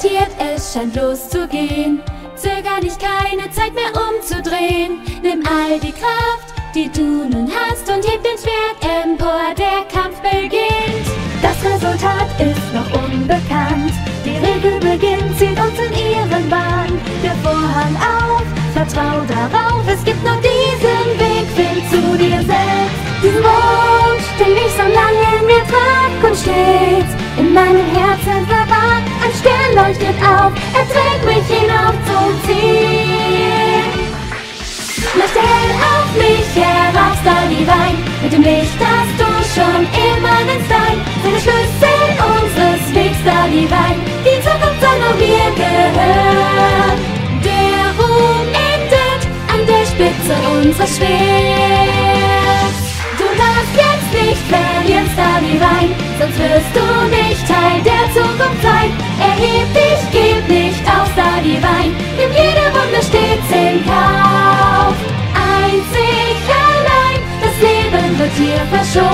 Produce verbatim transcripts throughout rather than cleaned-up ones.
garantiert, es scheint loszugehen. Zöger nicht, keine Zeit mehr umzudrehen. Nimm all die Kraft, die du nun hast, und heb den Schwert empor, der Kampf beginnt. Das Resultat ist noch unbekannt. Die Regel beginnt, zieht uns in ihren Bahn. Der Vorhang auf, vertrau darauf, es gibt nur diesen Weg, find zu dir selbst. Diesen Wunsch, den ich so lange in mir trag und steht in meinem Herzen verwahrt. Ein Stern leuchtet auf, er trägt mich hinauf zum Ziel. Leuchte hell auf mich herab, Star Divine, mit dem Licht, das du schon immer nennst dein. Sei der Schlüssel unseres Wegs, Star Divine, die Zukunft soll nur mir gehören. Der Ruhm endet an der Spitze unseres Schwerts. Du darfst jetzt nicht verlieren, Star Divine, sonst wirst du nicht Teil der Zukunft sein. Erheb dich, gib nicht auf, Star Divine, nimm jede Wunde stets in Kauf. Einzig allein, das Leben wird hier verschont.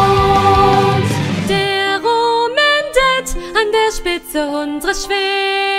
Der Ruhm endet an der Spitze unseres Schwerts.